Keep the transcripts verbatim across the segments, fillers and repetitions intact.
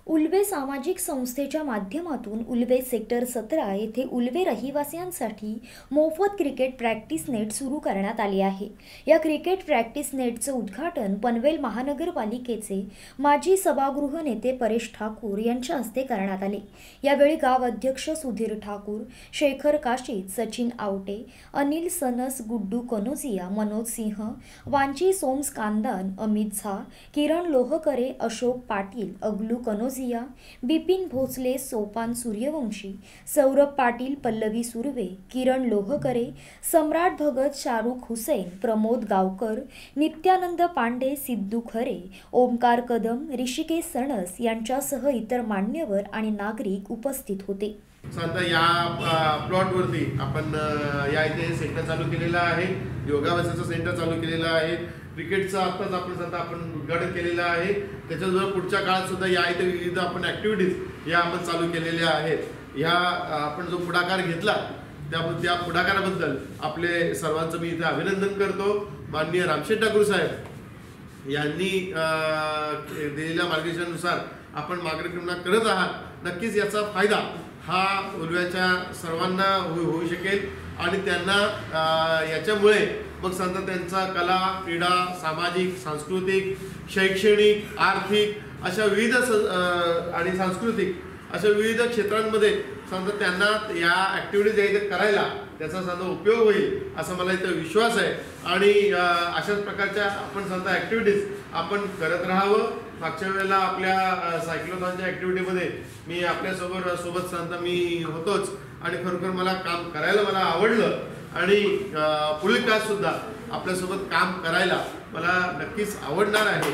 उल्वे सामाजिक संस्थेच्या माध्यमातून उल्वे सेक्टर सतरा येथे उल्वे रहिवासियांसाठी मोफत क्रिकेट प्रॅक्टिस नेट सुरू करण्यात आले आहे। या क्रिकेट प्रॅक्टिस नेटचे उद्घाटन पनवेल महानगरपालिकेचे माजी सभागृह नेते परेश ठाकूर यांच्या हस्ते करण्यात आले। यावेळी गाव अध्यक्ष सुधीर ठाकूर, शेखर काशीद, सचिन आवटे, अनिल सनस, गुड्डू कनोजिया, मनोज सिंह, वांची सोम्स कांदन, अमित झा, किरण लोहकरे, अशोक पाटील, अगलू कनोजिया, बिपिन भोसले, सोपान सूर्यवंशी, सौरभ पाटील, पल्लवी सुर्वे, किरण लोहकरे, सम्राट भगत, शाहरुख हुसैन, प्रमोद गावकर, नित्यानंद पांडे, सिद्धू खरे, ओमकार कदम, ऋषिकेश सणस यांच्यासह इतर मान्यवर आणि नागरिक उपस्थित होते। सध्या या प्लॉटवरती आपण या इथे सेंटर चालू केलेला आहे, योगाभ्यासाचं सेंटर चालू केलेलं आहे, क्रिकेटचं आत्ताच आपण सध्या आपण उद्घाटन केलेलं आहे। त्याच्याजवळ पुढच्या काळात सुद्धा या इथे विविध आपण ॲक्टिव्हिटीज या आपण चालू केलेल्या आहेत। ह्या आपण जो पुढाकार घेतला त्या त्या पुढाकाराबद्दल आपले सर्वांचं मी इथे अभिनंदन करतो। माननीय रामशेठ ठाकूर साहेब यांनी दिलेल्या मार्गदर्शनानुसार आपण मार्गक्रमण करत आहात। नक्कीच याचा फायदा हा उल्व्याच्या सर्वांना होऊ शकेल आणि त्यांना याच्यामुळे मग समजा त्यांचा कला, क्रीडा, सामाजिक, सांस्कृतिक, शैक्षणिक, आर्थिक अशा विविध आणि सांस्कृतिक अशा विविध क्षेत्रांमध्ये समजा त्यांना या ॲक्टिव्हिटीज इथे करायला त्याचा समजा उपयोग होईल असं मला इथं विश्वास आहे। आणि अशाच प्रकारच्या आपण समजा ॲक्टिव्हिटीज आपण करत राहावं। मागच्या वेळेला आपल्या सायक्लोथॉनच्या ॲक्टिव्हिटीमध्ये मी आपल्यासोबत सोबत समजा मी होतोच आणि खरोखर मला काम करायला मला आवडलं आणि पुढील काळात सुद्धा आपल्यासोबत काम करायला मला नक्कीच आवडणार आहे।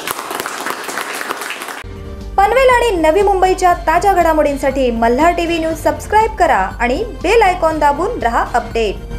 पनवेल आणि नवी मुंबईच्या ताज्या घडामोडींसाठी मल्हार टीव्ही न्यूज सबस्क्राइब करा आणि बेल आयकॉन दाबून रहा अपडेट।